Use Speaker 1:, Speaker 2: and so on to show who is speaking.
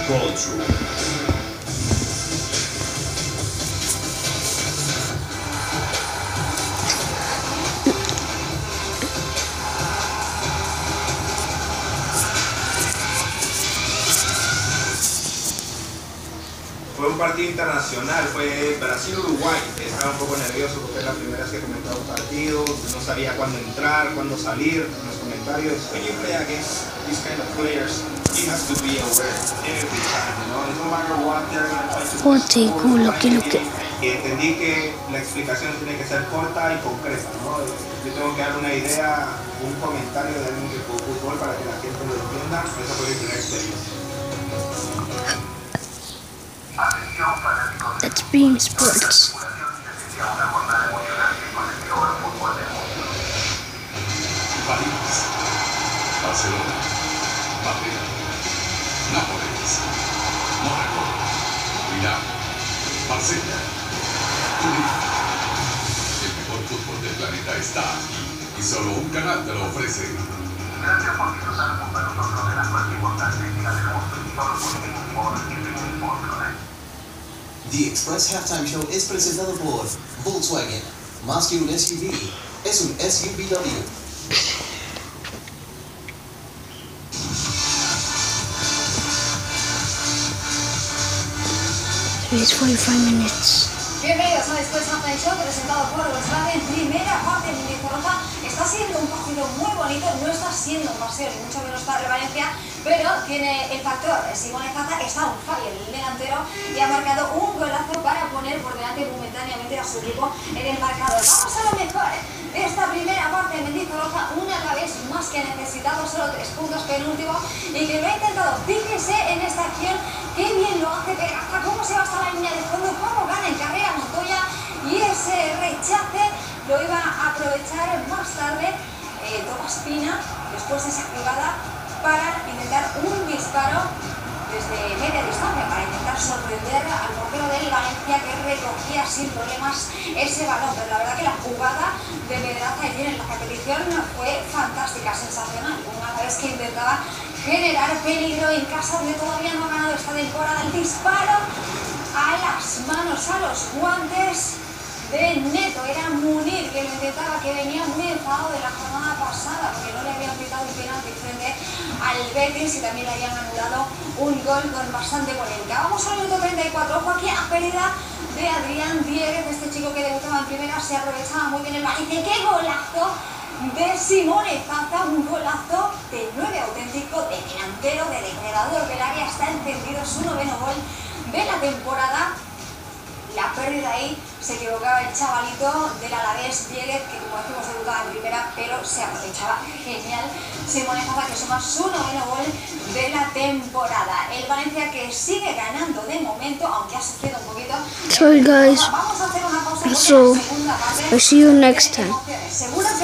Speaker 1: control.
Speaker 2: Fue un partido internacional, fue Brasil-Uruguay. Estaba un poco nervioso porque es la primera vez que comentaba un partido, no sabía cuándo entrar, cuándo salir. En los comentarios, when you play against these kind of players, you have to be aware every time, you know, no matter what they're going to try to do. Y entendí que la explicación tiene que ser corta y concreta, ¿no? Yo tengo que dar una idea, un comentario de alguien que juega fútbol para que la gente lo entienda. Esa fue mi primera experiencia.
Speaker 3: That's being sports.
Speaker 4: París, Barcelona, Madrid, Nápoles, Mónaco, Milán, Marsella, Turín. El mejor fútbol del planeta está aquí y solo un canal te lo ofrece. Gracias por disfrutar junto a nosotros de las más importantes del mundo y todos los últimos
Speaker 5: The Express Halftime Show es presentado por Volkswagen. Más que un SUV, es un SUVW.
Speaker 3: 45 minutes.
Speaker 6: Bienvenidos a Después Halftime Show presentado por Volkswagen. Primera parte de Mendizorroza. Está siendo un partido muy bonito, no está siendo un paseo ni mucho menos para el Valencia, pero tiene el factor Simón Ezata, está un fallo el delantero y ha marcado un golazo para poner por delante momentáneamente a su equipo en el marcador. Vamos a lo mejor de esta primera parte de Mendizorroza, una vez más que ha necesitado solo 3 puntos penúltimo y que lo ha intentado. Fíjese en esta acción, qué bien lo hace Pegaza, cómo se va hasta la línea de fondo, cómo gana en carrera Montoya y ese rechace lo iba a aprovechar más tarde Tomás Pina después de esa jugada para intentar un disparo desde media distancia para intentar sorprender al portero del Valencia que recogía sin problemas ese balón. Pero la verdad que la jugada de Pedraza ayer en la competición fue fantástica, sensacional. Una vez que intentaba generar peligro en casa donde todavía no ha ganado esta temporada, el disparo a las manos, a los guantes de Neto. Era Munir que lo intentaba, que venía muy enfadado de la jornada pasada porque no le habían pitado un penalti frente al Betis y también le habían anulado un gol con bastante polémica. Vamos al minuto 34, ojo aquí a pérdida de Adrián Dieguez, este chico que debutaba en primera, se aprovechaba muy bien el Valencia. ¡Qué golazo de Simón Ezata! Un golazo de 9 auténtico, de delantero, de depredador del área, está encendido su 9º gol de la temporada. La pérdida ahí se equivocaba el chavalito del Alavés Dieguez, que como decimos debutaba en primera, pero se aprovechaba genial Simón Ezata, que suma su 9º gol de la temporada. El Valencia que sigue ganando de momento, aunque ha sufrido un poquito.
Speaker 3: Sorry guys.
Speaker 6: Vamos a hacer una pausa.
Speaker 3: So, I'll see you next time.
Speaker 6: Seguro